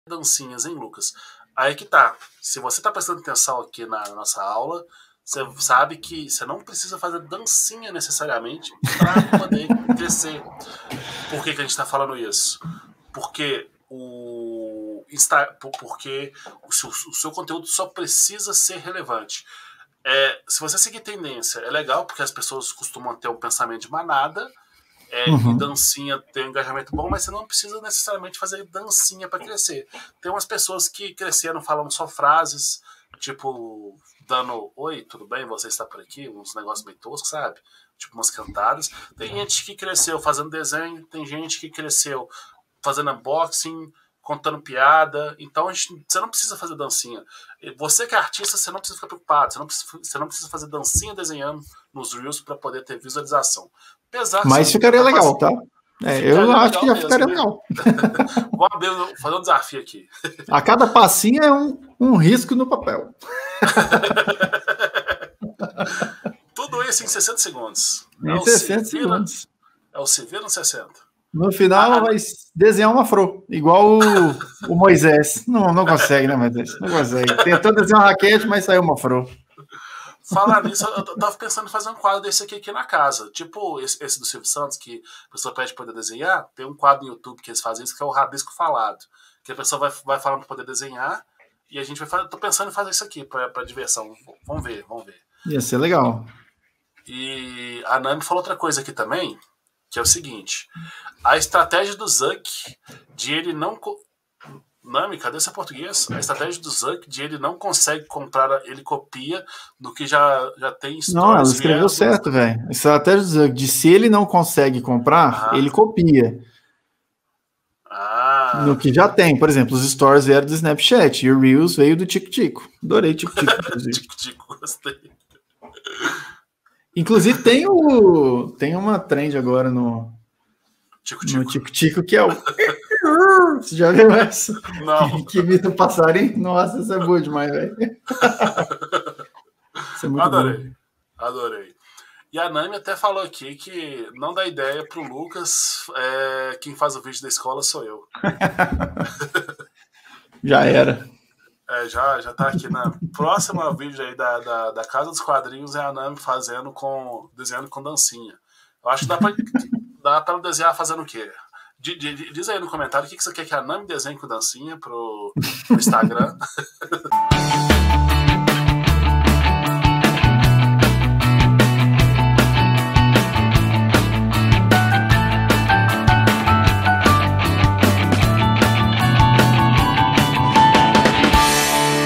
dancinhas, hein, Lucas? Aí que tá. Se você tá prestando atenção aqui na nossa aula, você sabe que você não precisa fazer dancinha necessariamente para poder crescer. Por que a gente tá falando isso? Porque porque o seu conteúdo só precisa ser relevante. Se você seguir tendência, é legal, porque as pessoas costumam ter um pensamento de manada, e dancinha tem um engajamento bom, mas você não precisa necessariamente fazer dancinha para crescer. Tem umas pessoas que cresceram falando só frases, tipo, dando oi, tudo bem, você está por aqui, uns negócios meio toscos, sabe? Tipo, umas cantadas. Tem gente que cresceu fazendo desenho, tem gente que cresceu fazendo unboxing, contando piada. Então você não precisa fazer dancinha. Você que é artista, você não precisa ficar preocupado. Você não precisa fazer dancinha desenhando nos Reels para poder ter visualização. Apesar Mas ficaria legal, tá? Eu acho que já ficaria legal. Vamos fazer um desafio aqui. A cada passinho é um risco no papel. Tudo isso em 60 segundos. Em 60 segundos. É o se vira no 60. No final vai desenhar uma afro, igual o Moisés. Não consegue, né, Moisés? Não consegue. Tentou desenhar uma raquete, mas saiu uma afro. Falar nisso, eu tava pensando em fazer um quadro desse aqui na casa. Tipo esse do Silvio Santos, que a pessoa pede pra poder desenhar. Tem um quadro no YouTube que eles fazem isso, que é o Rabisco Falado. Que a pessoa vai falando pra poder desenhar. E a gente vai fazer. Tô pensando em fazer isso aqui pra diversão. Vamos ver. Ia ser legal. E a Nami falou outra coisa aqui também, que é o seguinte: a estratégia do Zuck de ele não. Nami, cadê esse português? A estratégia do Zuck de ele não consegue comprar, ele copia do que já tem stories. Não, ela escreveu certo, velho. A estratégia do Zuck de se ele não consegue comprar, ele copia. No que já tem. Por exemplo, os stories vieram do Snapchat e o Reels veio do Tico-Tico. Adorei Tico-Tico, inclusive. Tico-Tico, gostei. Inclusive tem uma trend agora no Tico-Tico que é o... Você já viu essa? Não. Que imita o passarinho? Nossa, essa é boa demais, velho. É Adorei. E a Nami até falou aqui que não dá ideia pro Lucas, quem faz o vídeo da escola sou eu. Já era. Já tá aqui na próxima vídeo aí da Casa dos Quadrinhos, é a Nami desenhando com dancinha. Eu acho que dá pra desenhar fazendo o quê? Diz aí no comentário o que você quer que a Nami desenhe com dancinha pro Instagram.